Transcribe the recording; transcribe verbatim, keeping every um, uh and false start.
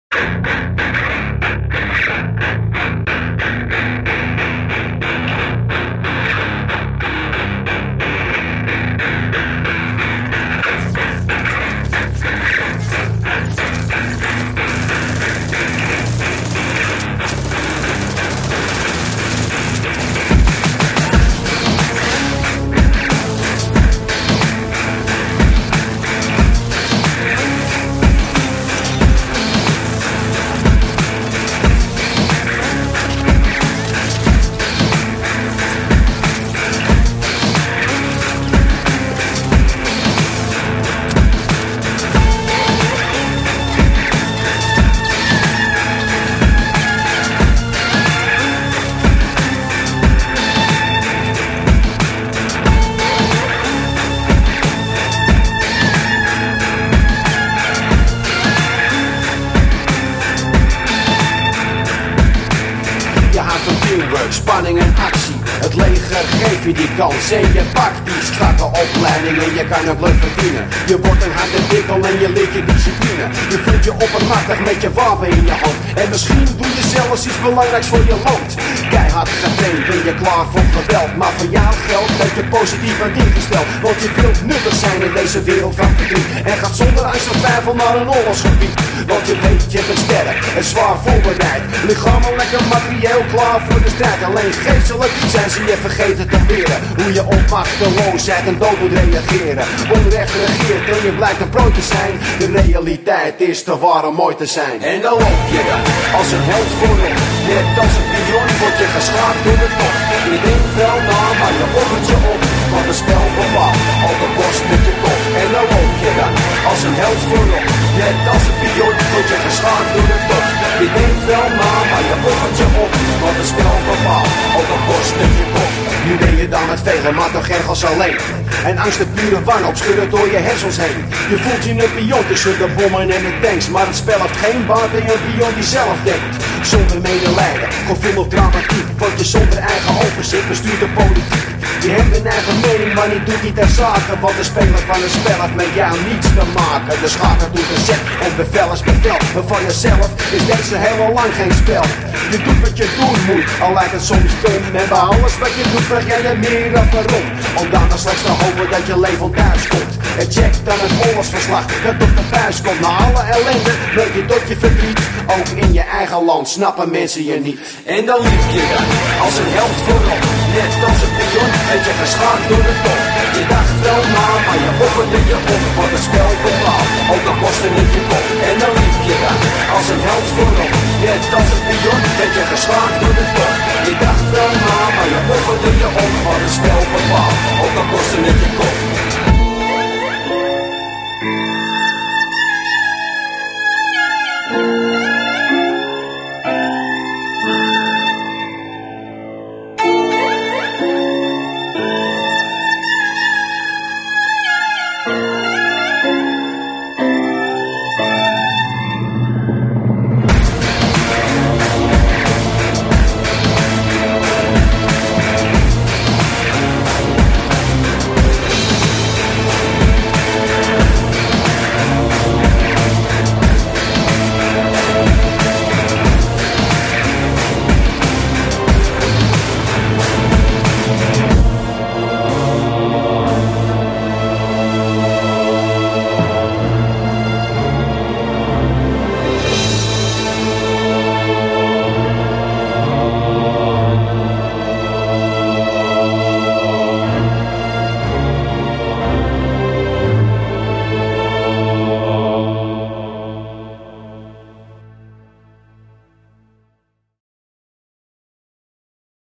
Spanning en actie, het leger geeft je die kans en je pakt die strakke opleiding en je kan ook leuk verdienen. Je wordt een harde dikkel en je leert je discipline. Je voelt je oppermachtig met je wapen in je hand en misschien doe je zelfs iets belangrijks voor je land. Keihard getraind, ben je klaar voor geweld, maar voor jou geldt dat je positief bent ingesteld. Want je wilt nuttig zijn in deze wereld van verdriet en gaat zonder angst of twijfel naar een oorlogsgebied. Want je weet, je bent sterk en zwaar voorbereid, lichamelijk en materieel klaar voor de strijd. Alleen geestelijk zijn ze je vergeten te leren hoe je op machteloosheid en dood moet reageren. Onrecht regeert en je blijkt een prooi te zijn. De realiteit is te waar om mooi te zijn. En dan loop je dan als een held voorop. Net als een pion word je geschaakt door de top. Je denkt wel na, maar je offert je op. Want het spel bepaalt al de borst met je kop. En dan loop je dan als een held voorop. Net als een pion word je geschaakt door de top. Je denkt wel na, maar je offert je op. Want het spel bepaalt al de borst met je kop. Nu ben je dan met velen, maar toch ergens alleen. En angst de pure wanhoop schudden door je hersens heen. Je voelt je een pion tussen de bommen en de tanks. Maar het spel heeft geen baat in een pion die zelf denkt. Zonder medelijden, gevoel of dramatiek. Want je zonder eigen overzicht bestuurt de politiek. Je hebt een eigen mening, maar niet doet niet ter zake. Want de speler van een spel heeft met jou niets te maken. De schaker doet een zet en bevel is bevel. Maar van jezelf is deze helemaal lang geen spel. Je doet wat je doen moet, al lijkt het soms dom. En bij alles wat je doet vraag jij er meer af waarom. Om dan nog slechts te hopen dat je levend thuis komt. En check dan het oorlogsverslag dat op de buis komt. Na alle ellende merk je tot je verdriet. Ook in je eigen land snappen mensen je niet. En dan liep je dan als een held voorop. Net als een pion werd je geschaakt door de top. Je dacht wel na, maar je offerde je op. Voor het spel bepaald, ook al kostte het je kop. En dan liep je dan als een held voorop. Net als een pion werd je geschaakt door de top. Je dacht wel na, maar je offerde je op. Voor het spel bepaald, ook al kostte het je kop. Thank you.